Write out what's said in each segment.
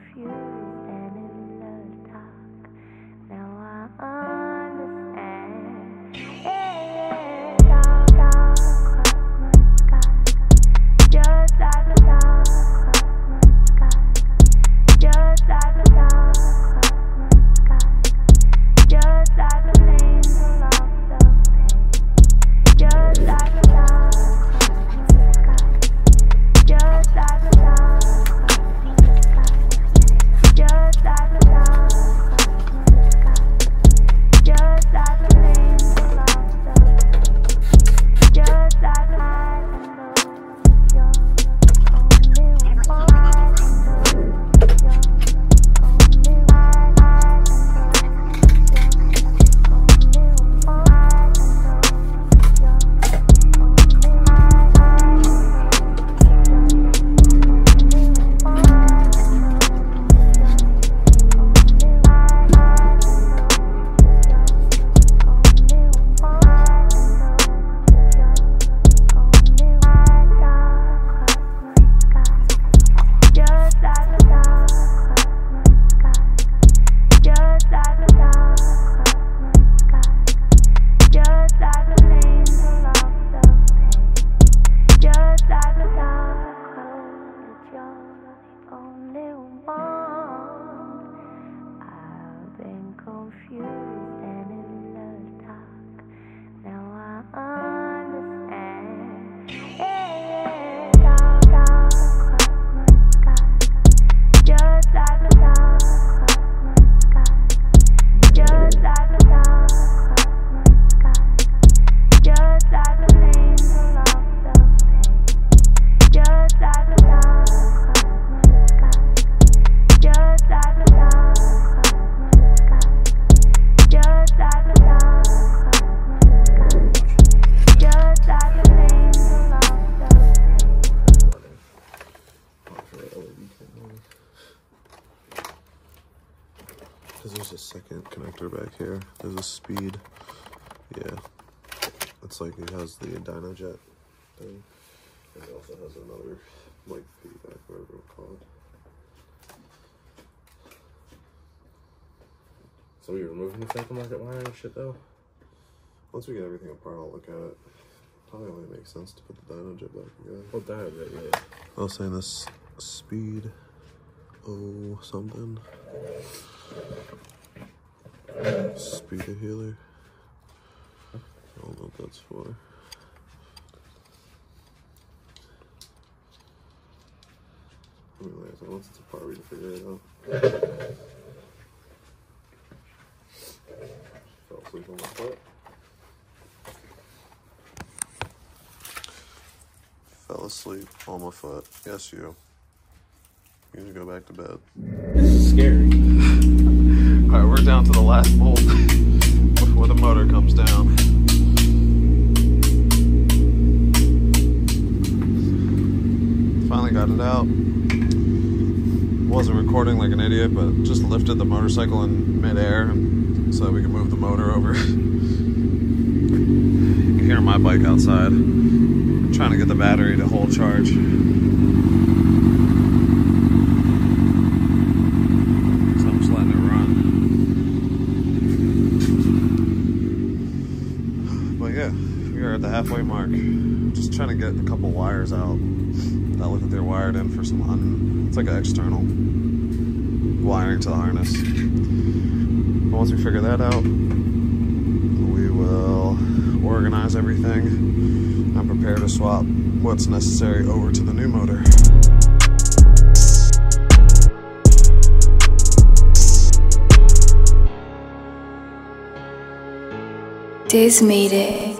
confused and in the dark. Now I understand. Yeah, dark, dark Christmas sky, just like a dark Christmas sky, just like a dark Christmas sky, just like an angel off the page, just like a dark Christmas sky, just like a dark Christmas sky, just like a dark Christmas sky, just like an angel off the page, just like I know you're the only one. I know you're the only one. I know I've been confused and in the dark. Now I understand. Yeah, dark, dark Christmas sky, just like a dark Christmas sky, just like a dark Christmas sky, just like an angel off the page, just like a dark Christmas sky, just like a dark Christmas sky, just like a dark Christmas sky, just like an angel off the Because there's a second connector back here. There's a speed. Yeah. It's like it has the dyno jet thing. And it also has another like feedback, whatever it's called. So you're removing the aftermarket wiring and shit though? Once we get everything apart, I'll look at it. Probably only makes sense to put the dyno jet back again. What dyno jet, yeah. I was saying this speed O something. Speeder healer. I don't know what that's for. I mean, like I said, once it's apart, we can figure it out. Fell asleep on my foot. Fell asleep on my foot. Yes, you. You need to go back to bed. This is scary. Alright, we're down to the last bolt before the motor comes down. Finally got it out. Wasn't recording like an idiot, but just lifted the motorcycle in midair so that we could move the motor over. You can hear my bike outside. I'm trying to get the battery to hold charge. At the halfway mark, just trying to get a couple wires out that look like they're wired in for some it's like an external wiring to the harness. But once we figure that out, we will organize everything and prepare to swap what's necessary over to the new motor. This made it.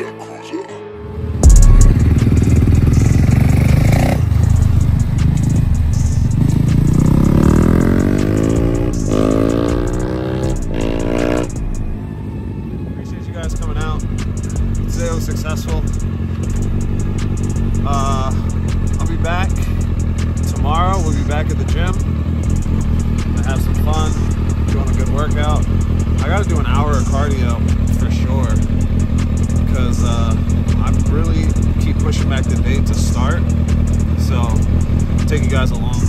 Successful. I'll be back tomorrow. We'll be back at the gym. Gonna have some fun, doing a good workout. I gotta do an hour of cardio for sure because I really keep pushing back the date to start. So take you guys along.